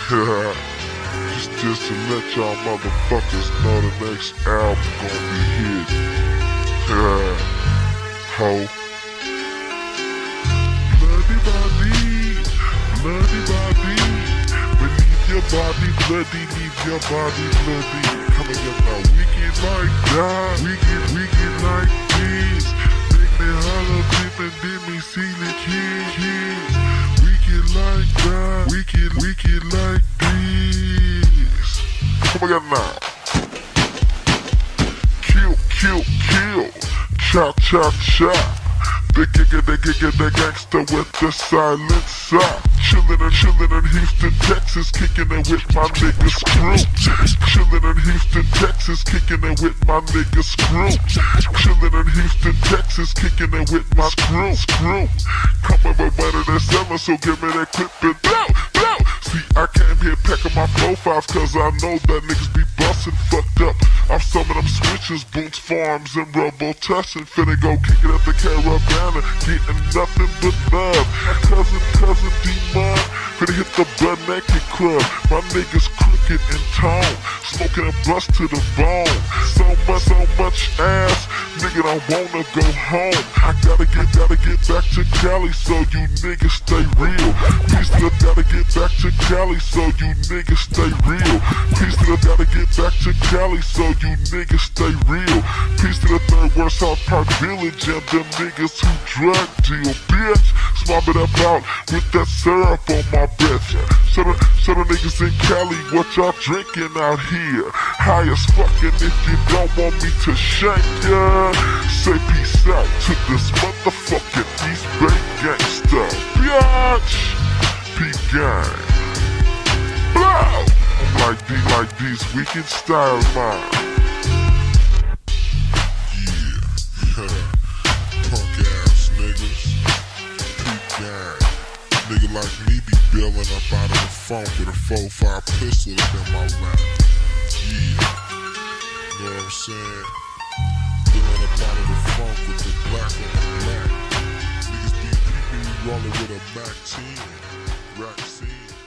Just to let y'all motherfuckers know the next album gonna be hit. Ho. Bloody body. Beneath your body, bloody, leave your body bloody. Coming up now, wicked like that, wicked like this. Make me holler, dip and dip me, see the kids. Wicked like that, wicked like this. Come again now. Kill. Cha. The gangster with the silent side. Chillin' in Houston, Texas, kicking it with my nigga Screw. Chillin' in Houston, Texas, kicking it with my nigga Screw. Chillin' in Houston, Texas, kicking it with my Screw. Coming with better than 7, so give me that clip and blow. See, I came here packing my 4-5s, cause I know that niggas be bustin' fucked up. I'm some of them switches, Boots Farms and Robo Tussin'. Finna go kick it at the Caravana, getting nothing but love. My cousin D-Mon, finna hit the Butt Naked Club. My niggas crooked in tone, smoking a bust to the bone. So much ass, nigga, I wanna go home. I gotta get back to Cali, so you niggas stay real. Peace to the gotta get back to Cali, so you niggas stay real. Peace to the gotta get back to Cali, so you niggas stay real. Peace to the Third World South Park Village and them niggas who drug deal, bitch. Swab it up out with that syrup on my breath. So the niggas in Cali, what y'all drinking out here? High as fucking if you don't want me to shank ya. Say peace out to this motherfucking East Bay gangsta, bitch. P-Gang. Blow! I'm like these wicked style mine. Yeah. Punk ass niggas. P-Gang. Nigga like me be bailing up out of the funk with a 4-5 pistol up in my lap. Yeah. Know what I'm saying? Bailing up out of the funk with the black on the black. Niggas be rolling with a Mac 10. Rack 10.